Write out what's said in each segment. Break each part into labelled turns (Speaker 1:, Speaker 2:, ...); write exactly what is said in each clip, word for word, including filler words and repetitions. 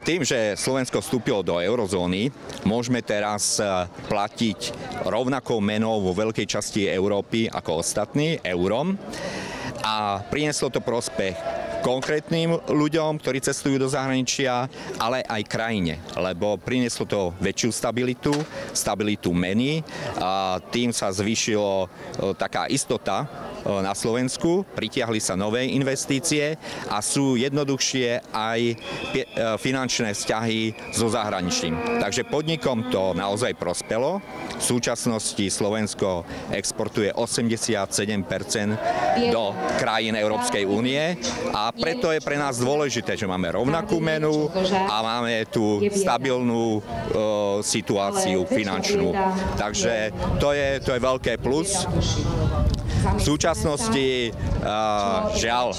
Speaker 1: Tým, že Slovensko vstúpilo do eurozóny, môžeme teraz platiť rovnakou menou vo veľkej časti Európy ako ostatní, eurom. A prinieslo to prospech konkrétnym ľuďom, ktorí cestujú do zahraničia, ale aj krajine, lebo prinieslo to väčšiu stabilitu, stabilitu meny a tým sa zvýšilo taká istota na Slovensku, pritiahli sa nové investície a sú jednoduchšie aj finančné vzťahy so zahraničím. Takže podnikom to naozaj prospelo. V súčasnosti Slovensko exportuje osemdesiatsedem percent do krajín Európskej únie a preto je pre nás dôležité, že máme rovnakú menu a máme tú stabilnú e, situáciu finančnú. Takže to je, to je veľké plus. V súčasnosti, uh, žiaľ,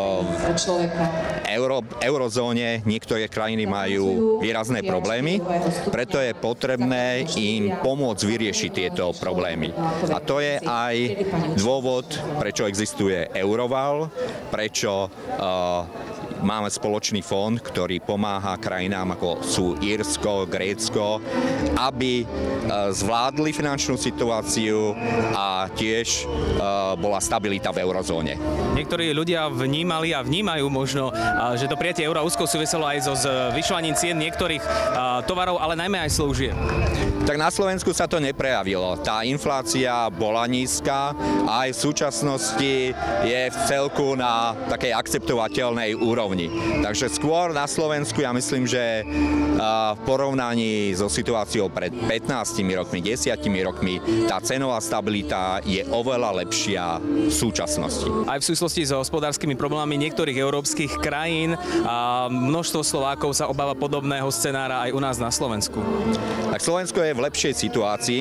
Speaker 1: uh, euro, eurozóne niektoré krajiny majú výrazné problémy, preto je potrebné im pomôcť vyriešiť tieto problémy. A to je aj dôvod, prečo existuje Euroval, prečo uh, máme spoločný fond, ktorý pomáha krajinám ako sú Írsko, Grécko, aby zvládli finančnú situáciu a tiež bola stabilita v eurozóne.
Speaker 2: Niektorí ľudia vnímali a vnímajú možno, že to prijatie eura úzko súviselo aj so zvyšovaním cien niektorých tovarov, ale najmä aj služieb.
Speaker 1: Tak na Slovensku sa to neprejavilo. Tá inflácia bola nízka a aj v súčasnosti je v celku na takej akceptovateľnej úrovni. Takže skôr na Slovensku, ja myslím, že v porovnaní so situáciou pred pätnástimi rokmi, desiatimi rokmi, tá cenová stabilita je oveľa lepšia v súčasnosti.
Speaker 2: Aj v súvislosti s hospodárskymi problémami niektorých európskych krajín a množstvo Slovákov sa obáva podobného scenára aj u nás na Slovensku.
Speaker 1: Tak Slovensko je v lepšej situácii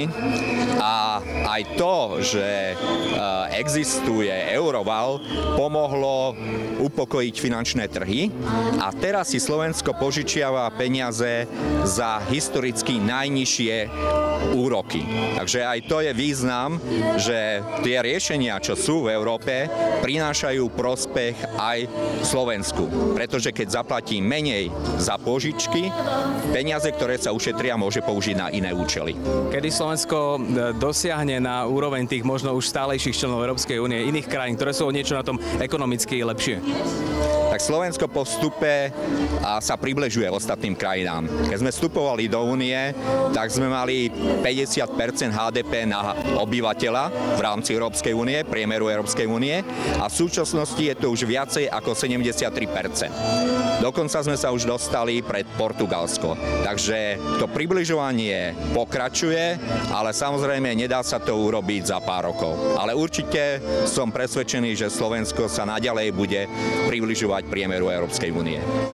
Speaker 1: a aj to, že existuje Euroval, pomohlo upokojiť finančné trhy a teraz si Slovensko požičiava peniaze za historicky najnižšie úroky. Takže aj to je význam, že tie riešenia, čo sú v Európe, prinášajú prospech aj Slovensku. Pretože keď zaplatí menej za požičky, peniaze, ktoré sa ušetria, môže použiť na iné účely.
Speaker 2: Kedy Slovensko dosiahne na úroveň tých možno už stálejších členov Európskej únie iných krajín, ktoré sú o niečo na tom ekonomicky lepšie?
Speaker 1: Tak Slovensko po vstupe sa približuje ostatným krajinám. Keď sme vstupovali do únie, tak sme mali päťdesiat percent há dé pé na obyvateľa v rámci Európskej únie, priemeru Európskej únie a v súčasnosti je to už viacej ako sedemdesiattri percent. Dokonca sme sa už dostali pred Portugalsko. Takže to približovanie pokračuje, ale samozrejme nedá sa to urobiť za pár rokov. Ale určite som presvedčený, že Slovensko sa naďalej bude približovať priemeru Európskej únie.